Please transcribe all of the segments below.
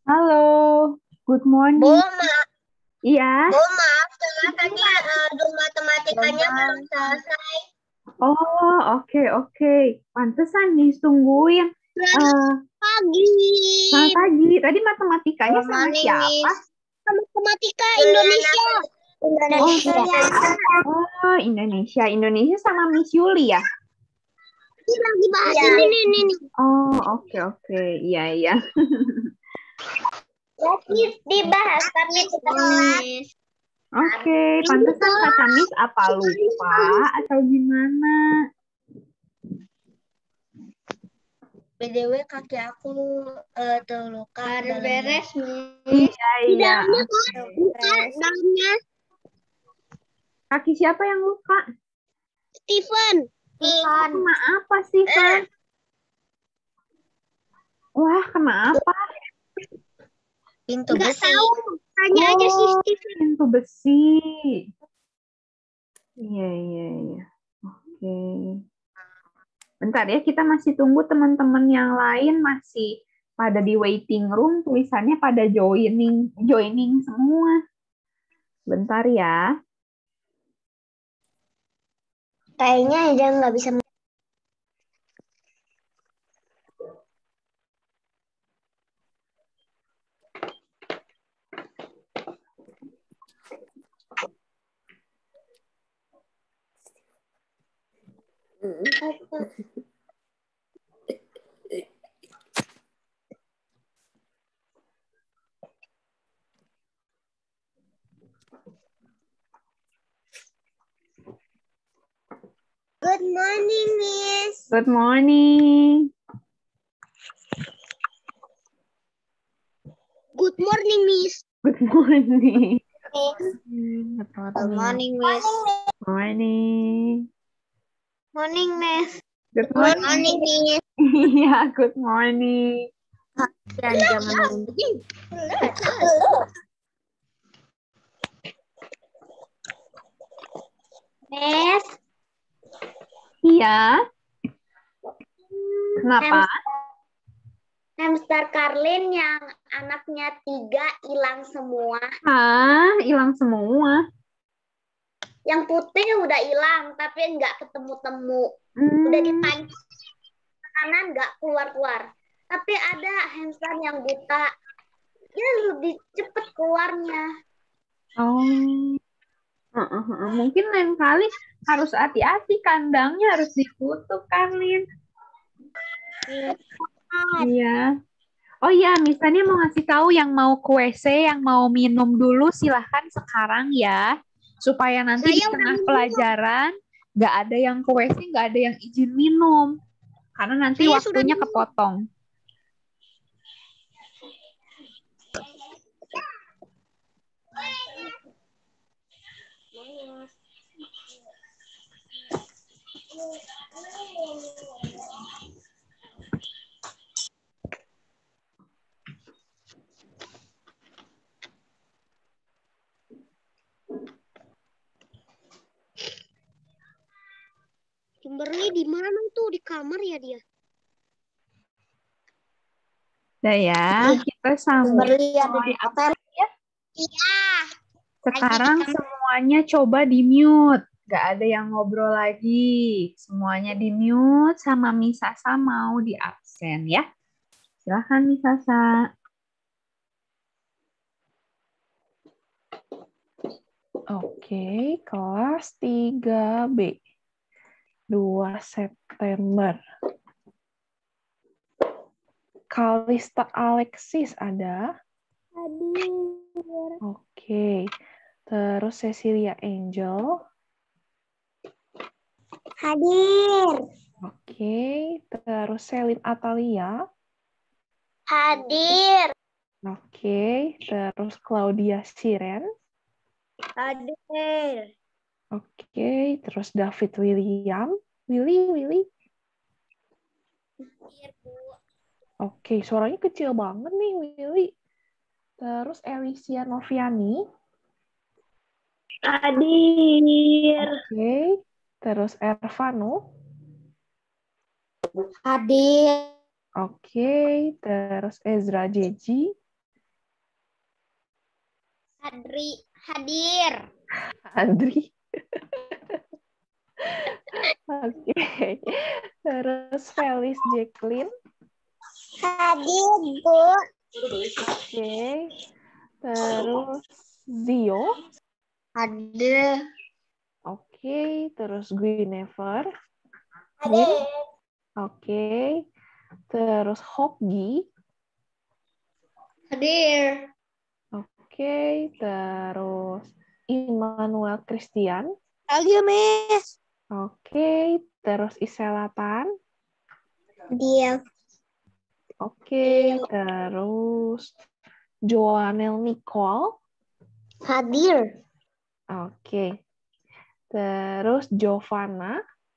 Halo, good Bu, morning. Iya, maaf, saya tadi matematikanya belum selesai. oh oke oke. Pantesan ditungguin. Eh, Pagi. Selamat pagi. Tadi matematikanya Good sama morning, siapa? Miss. Matematika Indonesia. Oh, Indonesia. oh Indonesia. Indonesia sama Miss Yuli ya? Ini lagi bahas ini. Oh, oke oke. Iya iya. Lagi dibahas, tapi tetap Miss. Oke, pantesan kata Miss apa lupa atau gimana? BTW kaki aku terluka. Beres, Miss. Iya Di iya. dalamnya kan? Bukan, dalamnya. Kaki siapa yang luka? Steven. Kena apa sih, Van? Wah, kena apa? Pintu besi. Tanya aja si Oh, Steven. pintu besi. Iya, iya, iya. Oke. Bentar ya, kita masih tunggu teman-teman yang lain masih pada di waiting room, tulisannya pada joining, joining semua. Bentar ya. Kayaknya aja nggak bisa. Good morning, Miss. Good morning. Good morning, Miss. Good morning. Good morning, Miss. Morning. Morning, Miss. Good Good morning. morning, Miss. Iya, good morning. Dan jangan Miss. Iya, kenapa? Hamster Carlin yang anaknya 3 hilang semua. Ah, hilang semua. Yang putih udah hilang, tapi nggak ketemu-temu. Udah Hmm. dipancing kanan nggak keluar-keluar. Tapi ada hamster yang buta. Dia lebih cepet keluarnya. Oh. Mungkin lain kali harus hati-hati kandangnya harus ditutup kan, Lin? Iya. Oh iya, misalnya mau ngasih tahu yang mau ke WC, yang mau minum dulu, silahkan sekarang ya. Supaya nanti di Saya udah tengah minum. pelajaran, nggak ada yang ke WC, nggak ada yang izin minum. Karena nanti Saya sudah waktunya minum. kepotong. Kimberly di mana tuh? Di kamar ya dia? Udah ya, kita sambung Kimberly ada mulai di hotel. ya. Iya. Sekarang semuanya coba di-mute. Gak ada yang ngobrol lagi. Semuanya di-mute sama Miss Sasa mau di absen ya. Silahkan Miss Sasa. Oke, kelas 3B. 2 September. Kalista Alexis ada? Hadir. Oke. Terus Cecilia Angel. Hadir. Oke. Terus Selin Atalia. Hadir. Oke. Terus Claudia Siren. Hadir. Oke. Terus David William. Willy. Oke. Suaranya kecil banget nih Willy. Terus Alicia Noviani. Hadir. Oke. Terus Ervano. Hadir. Oke. Terus Ezra Jeji. Hadir. Adri. Oke. Terus Felis Jacqueline. Hadir, Bu. Oke. Terus Zio. Hadir. Oke. Terus Guinevere. Hadir. Oke. Terus Hopgi. Hadir. Oke. Terus Immanuel Christian. Hadir, Miss. Oke. Terus Iselatan. Hadir. Oke. Terus Joanel Nicole. Hadir. Oke. Terus Giovanna.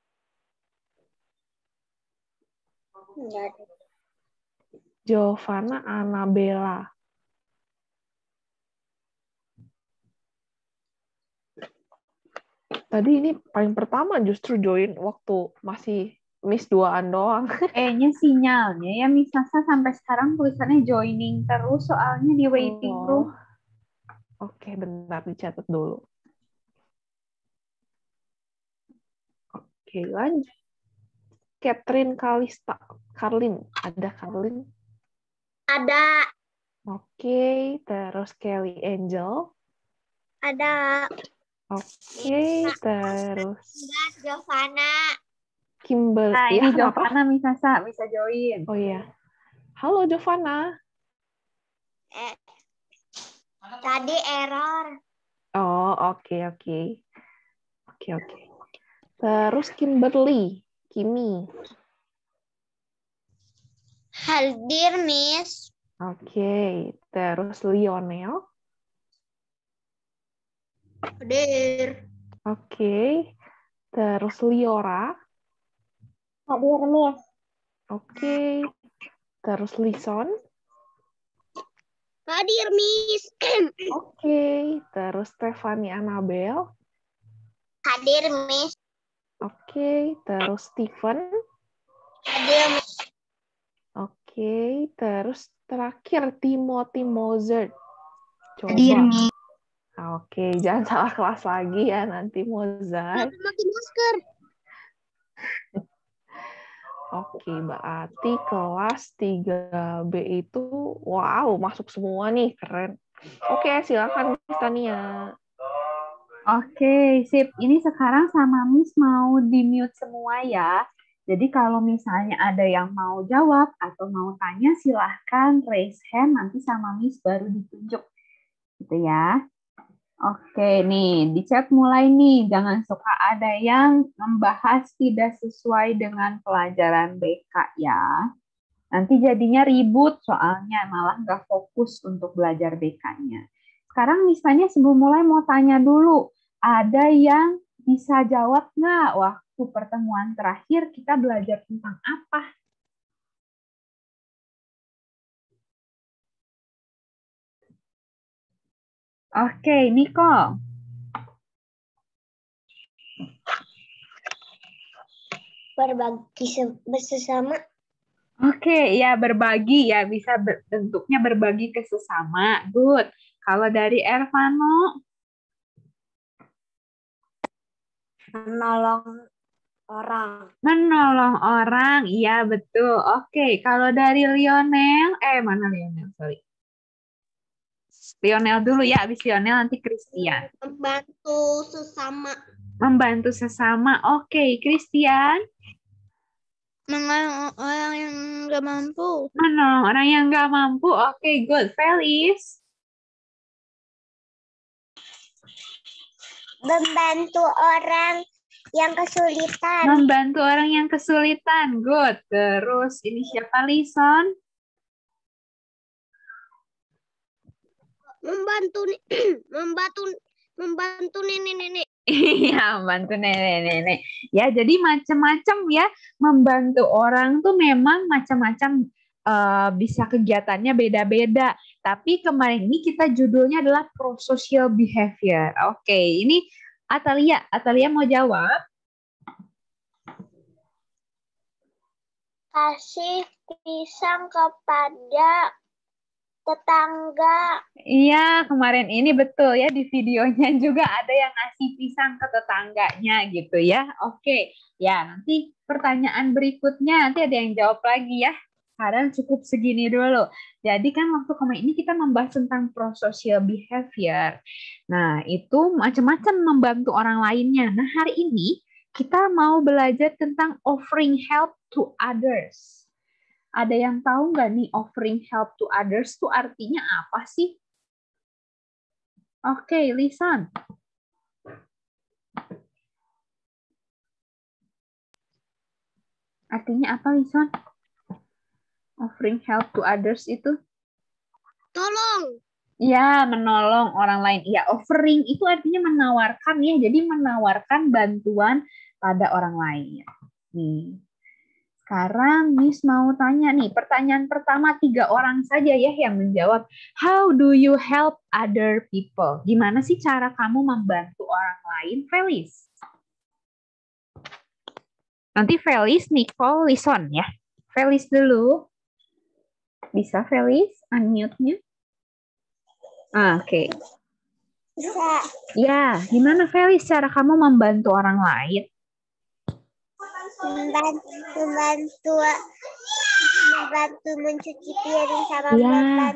Giovanna Annabella. Tadi ini paling pertama justru join waktu masih Miss 2-an doang. Kayaknya sinyalnya ya Miss Sasa sampai sekarang tulisannya joining terus soalnya di waiting room. Oke, bentar dicatat dulu. Oke, lanjut. Catherine Kalista. Karlin. Ada Karlin? Ada. Oke, terus Kelly Angel. Ada. Oke, terus Giovanna. Kimberly. Nah, ini Ya, kenapa? Giovanna Miss Sasa bisa join. Oh iya. Halo Giovanna. Tadi error. Oh, oke. Terus Kimberly. Kimi. Hadir, Miss. Oke. Terus Lionel. Hadir. Oke. Terus Liora. Hadir, Miss. Oke. Terus Lison. Hadir, Miss. Oke. Terus Stephanie Annabel. Hadir, Miss. Oke. Terus Stephen. Hadir, Miss. Oke. Terus terakhir Timothy Mozart. Coba. Hadir, Miss. Oke, jangan salah kelas lagi ya nanti Mozart. Pakai masker. Oke, berarti kelas 3B itu wow, masuk semua nih, keren. Oke, silakan Miss Tania. Oke, sip. Ini sekarang sama Miss mau di-mute semua ya. Jadi kalau misalnya ada yang mau jawab atau mau tanya, silahkan raise hand, nanti sama Miss baru ditunjuk. Gitu ya. Oke, nih di chat mulai nih. Jangan suka ada yang membahas tidak sesuai dengan pelajaran BK ya. Nanti jadinya ribut soalnya malah nggak fokus untuk belajar BK-nya. Sekarang misalnya sebelum mulai mau tanya dulu, ada yang bisa jawab nggak waktu pertemuan terakhir kita belajar tentang apa? Oke, Nicole. Berbagi bersama. Oke, ya berbagi ya bisa bentuknya berbagi ke sesama. Good. Kalau dari Ervano, Menolong orang. menolong orang. Iya, betul. Oke, kalau dari Lionel, mana Lionel? Sorry. Lionel dulu ya, habis Lionel nanti Christian. Membantu sesama. Membantu sesama. Oke, Christian. Menolong orang yang nggak mampu. Menolong orang yang nggak mampu. Oke, good. Felis. Membantu orang yang kesulitan. Membantu orang yang kesulitan. Good. Terus ini siapa, Lison? Membantu nenek-nenek. Iya, membantu nenek-nenek. Ya, jadi macam-macam ya. Membantu orang tuh memang macam-macam, bisa kegiatannya beda-beda. Tapi kemarin ini kita judulnya adalah pro-social behavior. Oke, ini Atalia. Atalia mau jawab? Kasih pisang kepada tetangga. Iya, kemarin ini betul ya, di videonya juga ada yang ngasih pisang ke tetangganya gitu ya. Oke, ya nanti pertanyaan berikutnya nanti ada yang jawab lagi ya. Sekarang cukup segini dulu. Jadi kan waktu kemarin ini kita membahas tentang prosocial behavior. Nah, itu macam-macam membantu orang lainnya. Nah, hari ini kita mau belajar tentang offering help to others. Ada yang tahu nggak nih offering help to others itu artinya apa sih? Oke, Lisan. Artinya apa, Lisan? Offering help to others itu? Tolong. Ya, menolong orang lain. Ya, offering itu artinya menawarkan ya. Jadi menawarkan bantuan pada orang lain. Nih. Sekarang Miss mau tanya nih, pertanyaan pertama 3 orang saja ya yang menjawab. How do you help other people? Gimana sih cara kamu membantu orang lain, Felis? Nanti Felis, Nicole, Lison ya. Felis dulu. Bisa Felis unmute-nya? Oke. Bisa. Ya, gimana Felis cara kamu membantu orang lain? Membantu mencuci piring sama Ya.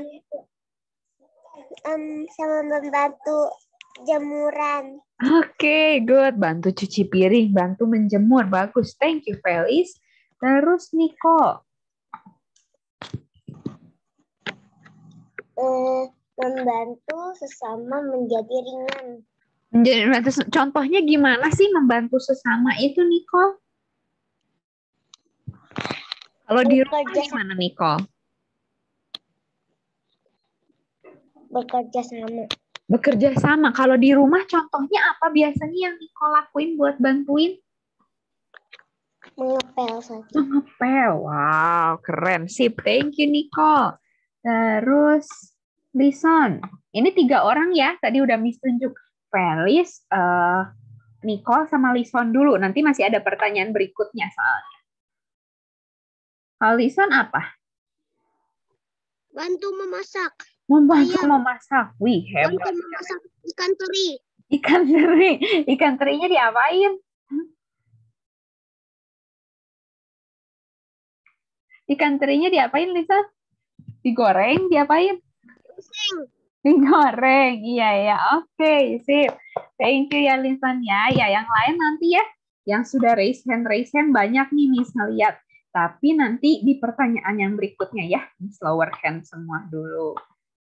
membantu jemuran. Oke, good. Bantu cuci piring, bantu menjemur. Bagus. Thank you, Felis. Terus Nico. Membantu sesama menjadi ringan. Contohnya gimana sih membantu sesama itu, Nico? Kalau di rumah gimana, Nico? Bekerja sama. Bekerja sama. Kalau di rumah contohnya apa biasanya yang Nico lakuin buat bantuin? Mengepel saja. Mengepel. Wow, keren. Sip. Thank you, Nico. Terus, Lison. Ini 3 orang ya. Tadi udah Miss tunjuk. Felis, Nico, sama Lison dulu. Nanti masih ada pertanyaan berikutnya soalnya. Kalau Lison apa? Bantu memasak. Membantu memasak. Wih, hebat. Bantu memasak ikan teri. Ikan teri. Ikan terinya diapain? Ikan terinya diapain, Lisa? Digoreng, diapain? Digoreng. Iya, ya. Oke, sip. Thank you ya, Lisan ya. Ya, yang lain nanti ya. Yang sudah raise hand banyak nih, Miss ngeliat. Tapi nanti di pertanyaan yang berikutnya ya, Miss lower hand semua dulu.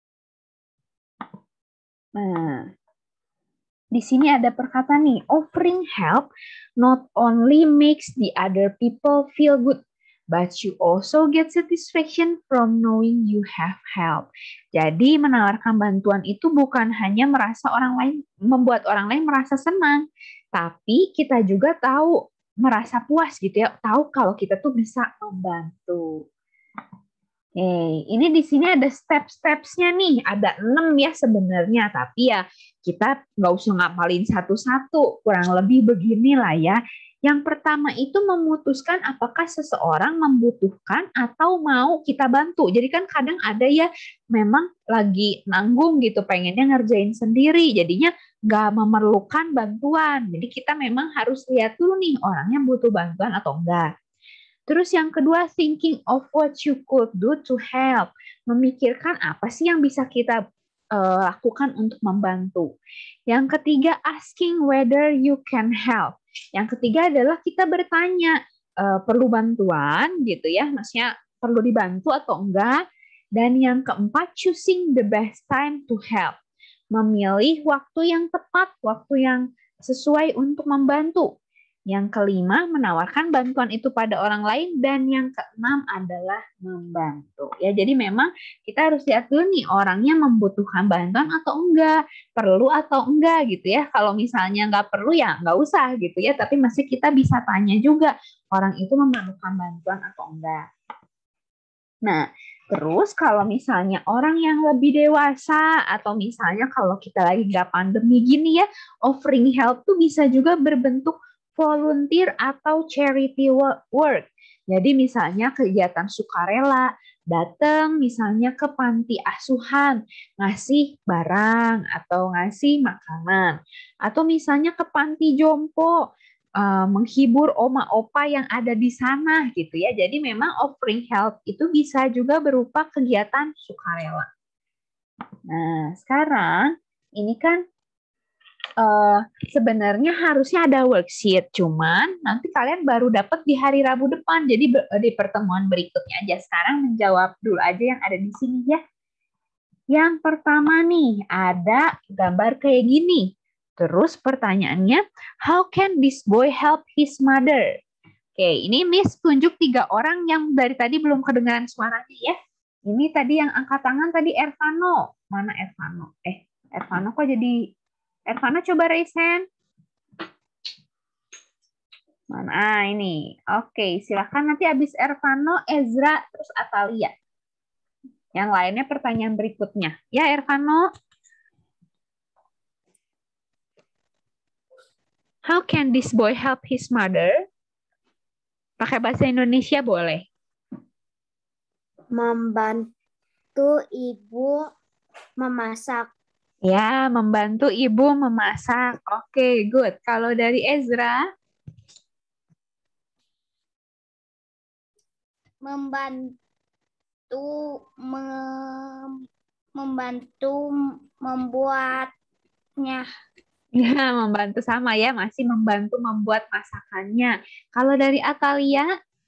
Nah, di sini ada perkataan nih, offering help not only makes the other people feel good, but you also get satisfaction from knowing you have help. Jadi menawarkan bantuan itu bukan hanya membuat orang lain merasa senang, tapi kita juga tahu merasa puas gitu ya, tahu kalau kita tuh bisa membantu. Ini di sini ada step-stepsnya nih, ada 6 ya sebenarnya, tapi ya kita nggak usah ngapalin satu-satu, kurang lebih beginilah ya. Yang pertama itu memutuskan apakah seseorang membutuhkan atau mau kita bantu. Jadi kan kadang ada ya memang lagi nanggung gitu, pengennya ngerjain sendiri, jadinya nggak memerlukan bantuan. Jadi kita memang harus lihat dulu nih orangnya butuh bantuan atau enggak. Terus yang kedua, thinking of what you could do to help. Memikirkan apa sih yang bisa kita lakukan untuk membantu. Yang ketiga, asking whether you can help. Yang ketiga adalah kita bertanya, perlu bantuan gitu ya, maksudnya perlu dibantu atau enggak. Dan yang keempat, choosing the best time to help. Memilih waktu yang tepat, waktu yang sesuai untuk membantu. Yang kelima, menawarkan bantuan itu pada orang lain. Dan yang keenam adalah membantu. Ya, jadi memang kita harus lihat dulu nih, orangnya membutuhkan bantuan atau enggak, perlu atau enggak gitu ya. Kalau misalnya nggak perlu ya nggak usah gitu ya, tapi masih kita bisa tanya juga, orang itu memerlukan bantuan atau enggak. Nah, terus kalau misalnya orang yang lebih dewasa, atau misalnya kalau kita lagi nggak pandemi gini ya, offering help tuh bisa juga berbentuk volunteer atau charity work. Jadi misalnya kegiatan sukarela, datang misalnya ke panti asuhan, ngasih barang atau ngasih makanan. Atau misalnya ke panti jompo, menghibur oma opa yang ada di sana gitu ya. Jadi memang offering help itu bisa juga berupa kegiatan sukarela. Nah, sekarang ini kan sebenarnya harusnya ada worksheet, cuman nanti kalian baru dapat di hari Rabu depan. Jadi di pertemuan berikutnya aja. Sekarang menjawab dulu aja yang ada di sini ya. Yang pertama nih, ada gambar kayak gini. Terus pertanyaannya, how can this boy help his mother? Oke, ini Miss tunjuk 3 orang yang dari tadi belum kedengaran suaranya ya. Ini tadi yang angkat tangan tadi Ervano. Mana Ervano? Ervano kok jadi... Ervano coba raise hand. Mana? Ini. Oke, silakan nanti habis Ervano, Ezra, terus Atalia. Yang lainnya pertanyaan berikutnya. Ya, Ervano. How can this boy help his mother? Pakai bahasa Indonesia boleh. Membantu ibu memasak. Ya, membantu ibu memasak. Oke, good. Kalau dari Ezra? Membantu membuatnya. Ya, membantu sama ya. Masih membantu membuat masakannya. Kalau dari Atalia?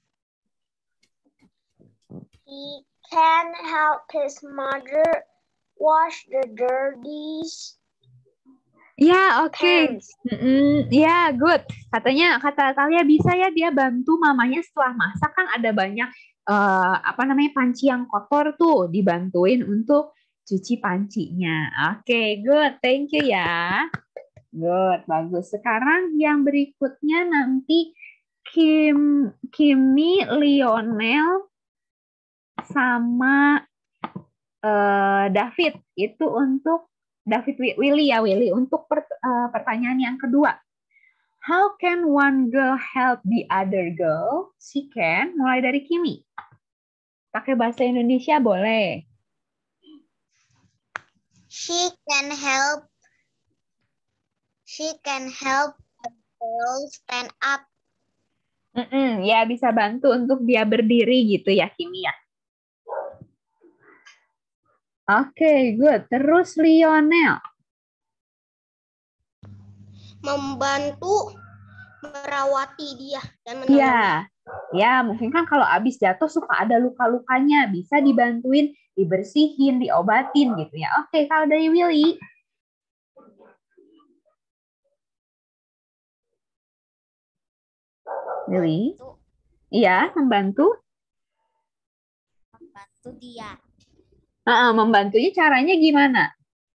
He can help his mother wash the dirty Ya, oke. hands. Ya, good. Kata Atalia bisa ya dia bantu mamanya setelah masak kan ada banyak panci yang kotor tuh dibantuin untuk cuci pancinya. Oke, good. Thank you ya. Good, bagus. Sekarang yang berikutnya nanti Kimi, Lionel, sama David. Itu untuk David Willy untuk pertanyaan yang kedua. How can one girl help the other girl? She can, mulai dari Kimi. Pakai bahasa Indonesia boleh. She can help a girl stand up. Ya, bisa bantu untuk dia berdiri gitu ya, Kimi ya. Oke, good. Terus Lionel. Membantu merawati dia dan menolong. Ya, mungkin kan kalau habis jatuh suka ada luka-lukanya, bisa dibantuin, dibersihin, diobatin gitu ya. Oke, kalau dari Willy. Willy? Iya, membantu. Membantu dia. Membantunya caranya gimana?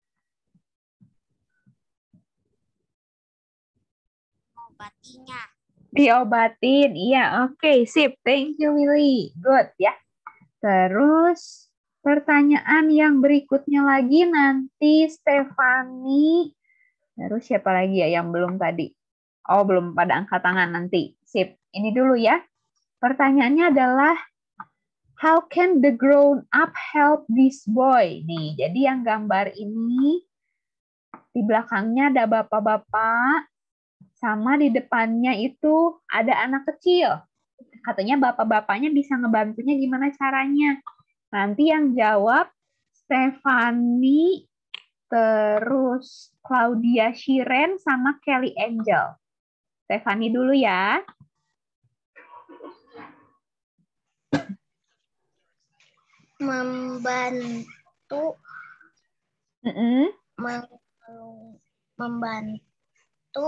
Mengobatinya. Diobatin, iya, oke, sip. Thank you, Willy. Good ya. Terus pertanyaan yang berikutnya lagi nanti Stefani. Terus siapa lagi ya yang belum tadi? Oh, belum pada angkat tangan nanti. Sip. Ini dulu ya. Pertanyaannya adalah how can the grown up help this boy? Nih, jadi yang gambar ini di belakangnya ada bapak-bapak sama di depannya itu ada anak kecil. Katanya bapak-bapaknya bisa ngebantunya gimana caranya. Nanti yang jawab Stefani, terus Claudia Shiren, sama Kelly Angel. Stefani dulu ya. Membantu. Membantu.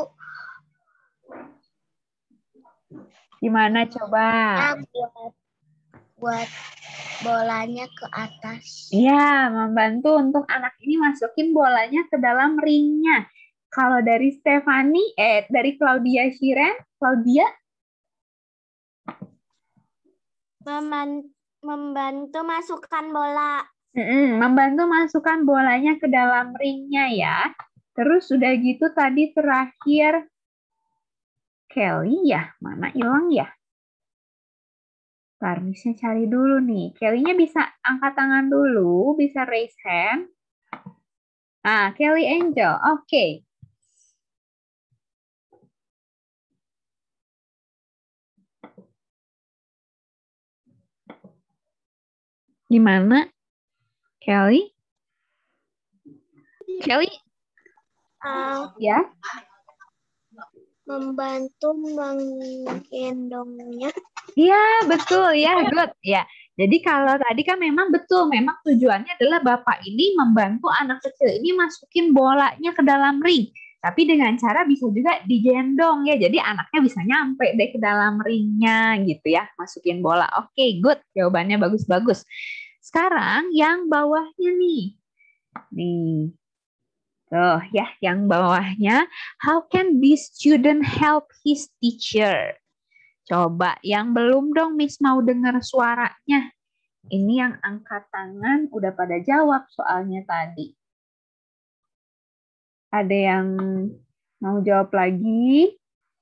Gimana coba? Buat bolanya ke atas. Iya, membantu untuk anak ini masukin bolanya ke dalam ringnya. Kalau dari Stefani, dari Claudia Shiren, Claudia? Membantu masukkan bola. Membantu masukkan bolanya ke dalam ringnya ya. Terus udah gitu tadi terakhir Kelly ya, mana hilang ya? Misnya cari dulu nih. Kelly-nya bisa angkat tangan dulu, bisa raise hand. Ah, Kelly Angel. Oke. Gimana? Kelly? Kelly? Ya? Membantu menggendongnya. Iya, betul ya, good. Ya. Jadi kalau tadi kan memang betul, memang tujuannya adalah Bapak ini membantu anak kecil ini masukin bolanya ke dalam ring. Tapi dengan cara bisa juga digendong ya. Jadi anaknya bisa nyampe deh ke dalam ringnya gitu ya, masukin bola. Oke, good. Jawabannya bagus-bagus. Sekarang yang bawahnya nih. Nih. Tuh ya, yang bawahnya. How can this student help his teacher? Coba yang belum dong, Miss mau dengar suaranya. Ini yang angkat tangan udah pada jawab soalnya tadi. Ada yang mau jawab lagi?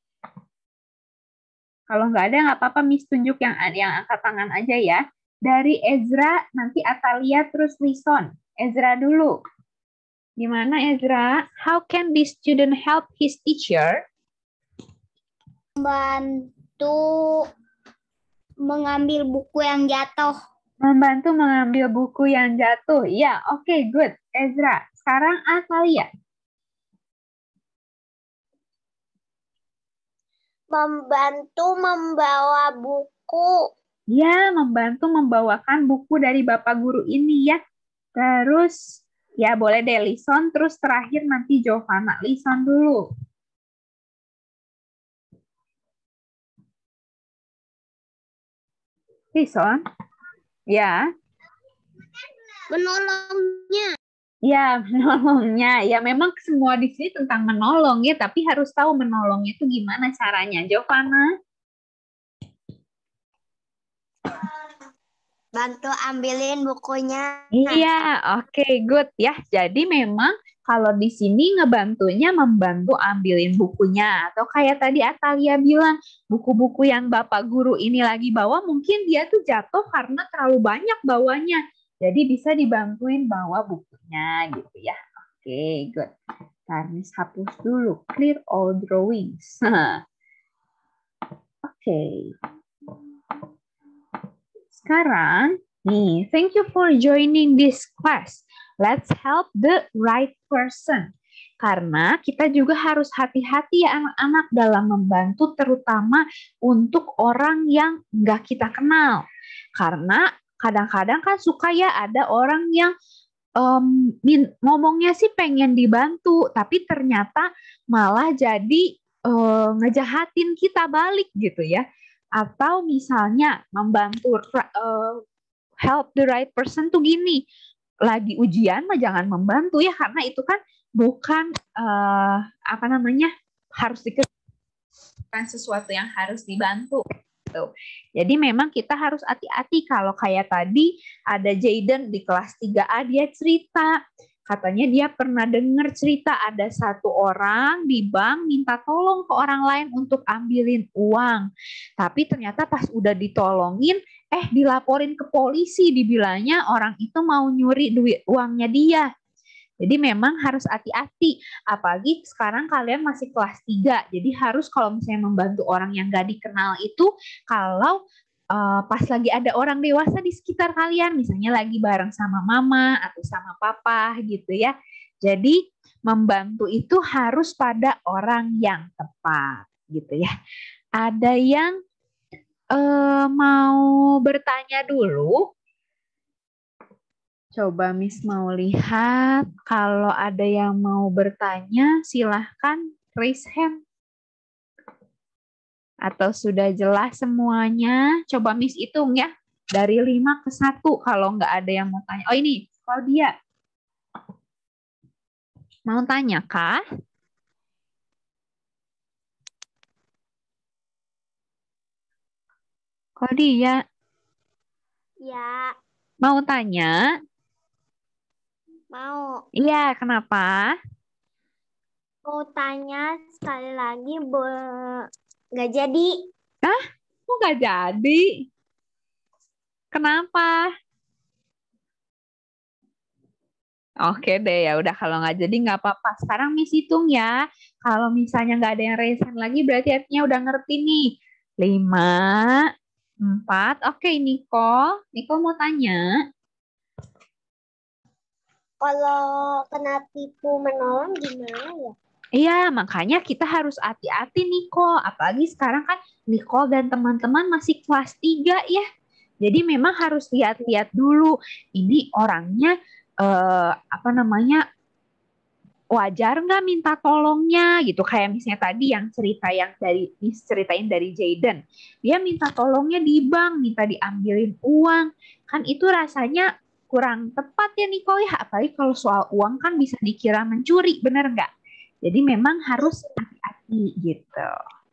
Kalau nggak ada nggak apa-apa, Miss tunjuk yang angkat tangan aja ya. Dari Ezra, nanti Atalia terus Lison. Ezra dulu. Gimana Ezra? How can this student help his teacher? Membantu mengambil buku yang jatuh. Membantu mengambil buku yang jatuh. Ya, oke, good. Ezra. Sekarang Atalia. Membantu membawa buku. Ya, membantu membawakan buku dari Bapak Guru ini ya. Terus, ya boleh deh Lison, terus terakhir nanti Giovanna. Lison dulu. Lison? Ya. Menolongnya. Ya, menolongnya. Ya, memang semua di sini tentang menolong ya, tapi harus tahu menolongnya itu gimana caranya. Giovanna? Bantu ambilin bukunya. Iya, oke, good ya. Jadi memang kalau di sini ngebantunya membantu ambilin bukunya. Atau kayak tadi Atalia bilang, buku-buku yang Bapak Guru ini lagi bawa, mungkin dia tuh jatuh karena terlalu banyak bawanya. Jadi bisa dibantuin bawa bukunya gitu ya. Oke, good. Tarnis hapus dulu. Clear all drawings. Oke. Sekarang, nih, thank you for joining this class. Let's help the right person. Karena kita juga harus hati-hati ya anak-anak dalam membantu terutama untuk orang yang nggak kita kenal. Karena kadang-kadang kan suka ya ada orang yang ngomongnya sih pengen dibantu, tapi ternyata malah jadi ngejahatin kita balik gitu ya. Atau misalnya membantu help the right person tuh gini, lagi ujian mah jangan membantu ya, karena itu kan bukan apa namanya harus bukan sesuatu yang harus dibantu. Gitu. Jadi memang kita harus hati-hati kalau kayak tadi ada Jaden di kelas 3A dia cerita. Katanya dia pernah dengar cerita ada satu orang di bank minta tolong ke orang lain untuk ambilin uang. Tapi ternyata pas udah ditolongin, dilaporin ke polisi, dibilangnya orang itu mau nyuri duit uangnya dia. Jadi memang harus hati-hati, apalagi sekarang kalian masih kelas 3, jadi harus kalau misalnya membantu orang yang gak dikenal itu, kalau pas lagi ada orang dewasa di sekitar kalian, misalnya lagi bareng sama mama atau sama papa gitu ya, jadi membantu itu harus pada orang yang tepat gitu ya. Ada yang mau bertanya dulu? Coba Miss mau lihat, kalau ada yang mau bertanya, silahkan raise hand. Atau sudah jelas semuanya? Coba Miss hitung ya, dari 5 ke 1 kalau nggak ada yang mau tanya. Oh ini, Claudia. Mau tanya kah? Claudia. Ya. Mau tanya? Mau. Iya, kenapa? Mau tanya sekali lagi, nggak jadi. Hah? Kok nggak jadi? Kenapa? Oke deh, ya udah kalau nggak jadi nggak apa-apa. Sekarang Miss hitung ya. Kalau misalnya nggak ada yang raise hand lagi, berarti artinya udah ngerti nih. 5, 4. Oke, Nicole. Nicole mau tanya. Kalau kena tipu menolong gimana ya? Iya, makanya kita harus hati-hati Nicole. Apalagi sekarang kan Nicole dan teman-teman masih kelas 3 ya. Jadi memang harus lihat-lihat dulu. Ini orangnya apa namanya, wajar nggak minta tolongnya gitu, kayak misalnya tadi yang ceritain dari Jaden, dia minta tolongnya di bank, minta diambilin uang, kan itu rasanya kurang tepat ya Nicole ya, apalagi kalau soal uang kan bisa dikira mencuri, bener nggak? Jadi memang harus hati-hati gitu.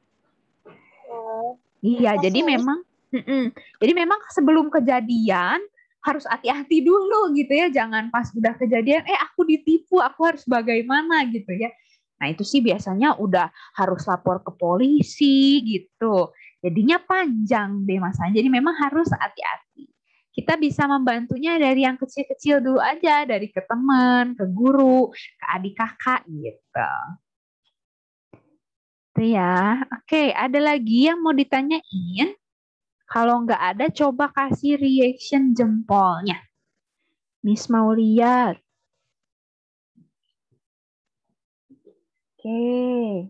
Iya, jadi memang sebelum kejadian harus hati-hati dulu gitu ya, jangan pas udah kejadian aku ditipu, aku harus bagaimana gitu ya. Nah, itu sih biasanya udah harus lapor ke polisi gitu. Jadinya panjang deh masanya. Jadi memang harus hati-hati. Kita bisa membantunya dari yang kecil-kecil dulu aja, dari ke teman, ke guru, ke adik kakak gitu. Itu ya. Oke, ada lagi yang mau ditanyain? Kalau nggak ada, coba kasih reaction jempolnya. Miss mau lihat. Oke.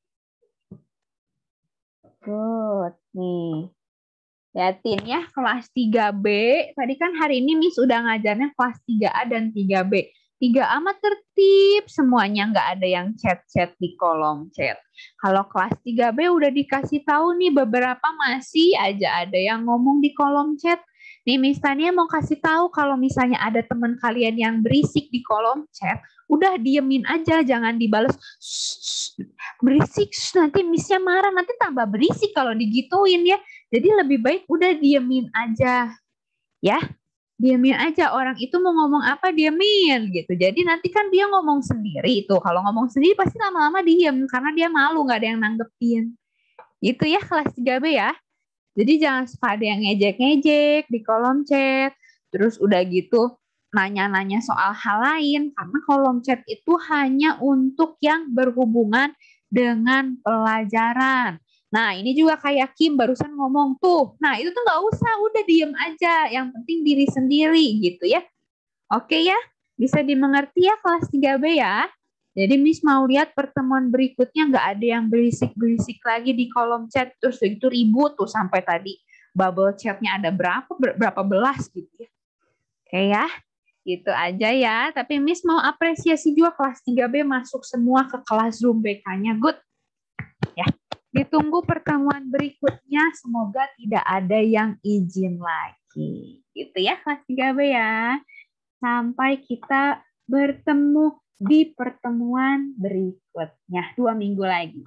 Good. Nih. Lihatin ya, kelas 3B. Tadi kan hari ini Miss udah ngajarnya kelas 3A dan 3B. 3A mah tertib, semuanya nggak ada yang chat-chat di kolom chat. Kalau kelas 3B udah dikasih tahu nih, beberapa masih aja ada yang ngomong di kolom chat. Nih Miss Tania mau kasih tahu kalau misalnya ada teman kalian yang berisik di kolom chat, udah diemin aja, jangan dibales. Berisik, nanti Missnya marah, nanti tambah berisik kalau digituin ya. Jadi lebih baik udah diemin aja. Ya, diemin aja, orang itu mau ngomong apa diemin gitu. Jadi nanti kan dia ngomong sendiri tuh. Kalau ngomong sendiri pasti lama-lama diem karena dia malu nggak ada yang nanggepin. Gitu ya kelas 3B ya. Jadi jangan suka ada yang ngejek-ngejek di kolom chat. Terus udah gitu nanya-nanya soal hal lain karena kolom chat itu hanya untuk yang berhubungan dengan pelajaran. Nah, ini juga kayak Kim barusan ngomong tuh. Nah, itu tuh nggak usah, udah diem aja. Yang penting diri sendiri gitu ya. Oke ya, bisa dimengerti ya kelas 3B ya. Jadi Miss mau lihat pertemuan berikutnya nggak ada yang berisik-berisik lagi di kolom chat. Terus itu ribut tuh sampai tadi bubble chatnya ada berapa belas gitu ya. Oke ya, gitu aja ya. Tapi Miss mau apresiasi juga kelas 3B masuk semua ke kelas Zoom BK-nya. Good. Ya, ditunggu pertemuan berikutnya. Semoga tidak ada yang izin lagi. Gitu ya kelas 3B ya. Sampai kita bertemu di pertemuan berikutnya 2 minggu lagi.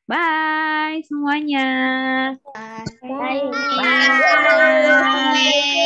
Bye semuanya. Bye. Bye.